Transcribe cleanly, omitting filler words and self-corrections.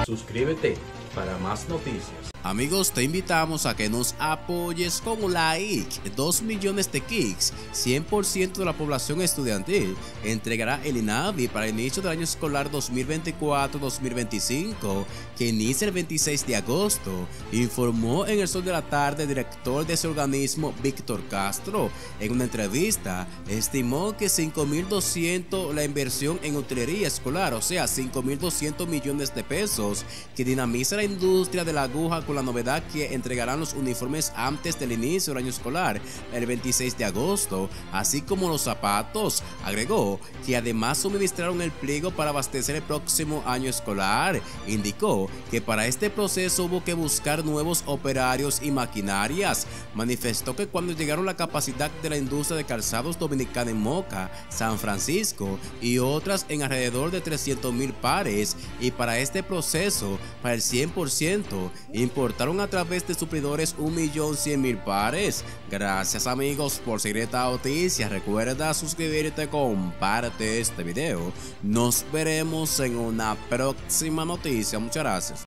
Suscríbete para más noticias. Amigos, te invitamos a que nos apoyes con un like. 2 millones de kicks, 100% de la población estudiantil entregará el INAVI para el inicio del año escolar 2024-2025, que inicia el 26 de agosto, informó en El Sol de la Tarde el director de ese organismo, Víctor Castro. En una entrevista, estimó que 5.200 la inversión en utilería escolar, o sea, 5.200 millones de pesos, que dinamiza la industria de la aguja, con la novedad que entregarán los uniformes antes del inicio del año escolar, el 26 de agosto, así como los zapatos. Agregó que además suministraron el pliego para abastecer el próximo año escolar. Indicó que para este proceso hubo que buscar nuevos operarios y maquinarias. Manifestó que cuando llegaron la capacidad de la industria de calzados dominicana en Moca, San Francisco y otras en alrededor de 300,000 pares, y para este proceso, para el 100%, importaron a través de suplidores 1.100.000 pares. Gracias amigos por seguir esta noticia. Recuerda suscribirte, comparte este video. Nos veremos en una próxima noticia. Muchas gracias.